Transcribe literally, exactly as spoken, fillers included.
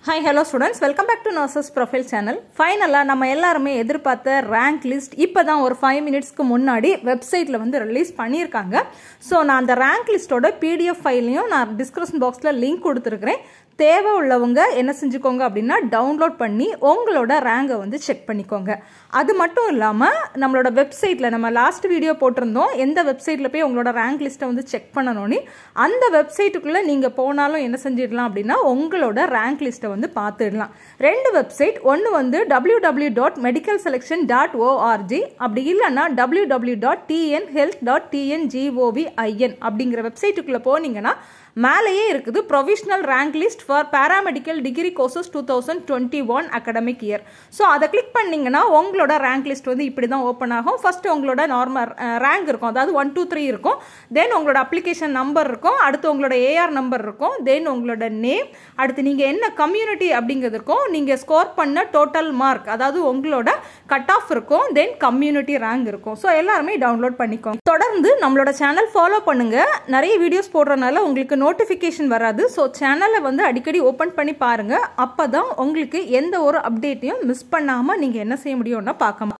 Hi, hello students. Welcome back to Nurses Profile channel. Finally, நம்ம எல்லாருமே எதிர்பார்த்த rank list இப்பதான் ஒரு five minutesக்கு முன்னாடி வெப்சைட்ல வந்து ரிலீஸ் பண்ணிருக்காங்க. சோ நான் அந்த rank listோட P D F ஃபைலையும் நான் description boxல லிங்க் கொடுத்திருக்கேன். தேவை உள்ளவங்க என்ன செஞ்சுக்கோங்க அப்படினா டவுன்லோட் பண்ணி உங்களோட ரேங்கை வந்து செக் பண்ணிக்கோங்க. அது மட்டும் இல்லாம நம்மளோட வெப்சைட்ல நம்ம லாஸ்ட் வீடியோ போட்டிருந்தோம் எந்த வெப்சைட்ல போய் உங்களோட ரேங்க் லிஸ்ட்டை வந்து செக் பண்ணனும்னு அந்த வெப்சைட்டுக்குள்ள நீங்க போனாலும் என்ன செஞ்சிடலாம் அப்படினா உங்களோட ரேங்க் லிஸ்ட்டை வந்து பார்த்துடலாம். ரெண்டு வெப்சைட் ஒன்னு வந்து w w w dot medical selection dot org அப்படி இல்லனா w w w dot t n health dot t n govin அப்படிங்கற வெப்சைட்டுக்குள்ள போனீங்கனா மேலேயே இருக்குது provisional rank list for paramedical degree courses twenty twenty-one academic year. So அதை click பண்ணீங்கன்னா உங்களோட rank list வந்து இப்படி தான் ஓபன் ஆகும். ஃபர்ஸ்ட் உங்களோட நார்மல் ரேங்க் இருக்கும், அதாவது one two three இருக்கும். தென் உங்களோட அப்ளிகேஷன் நம்பர் இருக்கும், அடுத்து உங்களோட A R நம்பர் இருக்கும், தென் உங்களோட நேம், அடுத்து நீங்க என்ன கம்யூனிட்டி அப்படிங்கிறது இருக்கும், நீங்க ஸ்கோர் பண்ண டோட்டல் மார்க் அதாவது உங்களோட கட் ஆஃப் இருக்கும், தென் கம்யூனிட்டி ரேங்க் இருக்கும். ஸோ எல்லாருமே டவுன்லோட் பண்ணிக்கோங்க. தொடர்ந்து நம்மளோட சேனல் ஃபாலோ பண்ணுங்க. நிறைய வீடியோஸ் போடுறதுனால உங்களுக்கு நோட்டிஃபிகேஷன் வராது. ஸோ சேனலை வந்து அடிக்கடி ஓப்பன் பண்ணி பாருங்க. அப்பதான் உங்களுக்கு எந்த ஒரு அப்டேட்டையும் மிஸ் பண்ணாம நீங்க என்ன செய்ய முடியும்னா பார்க்க.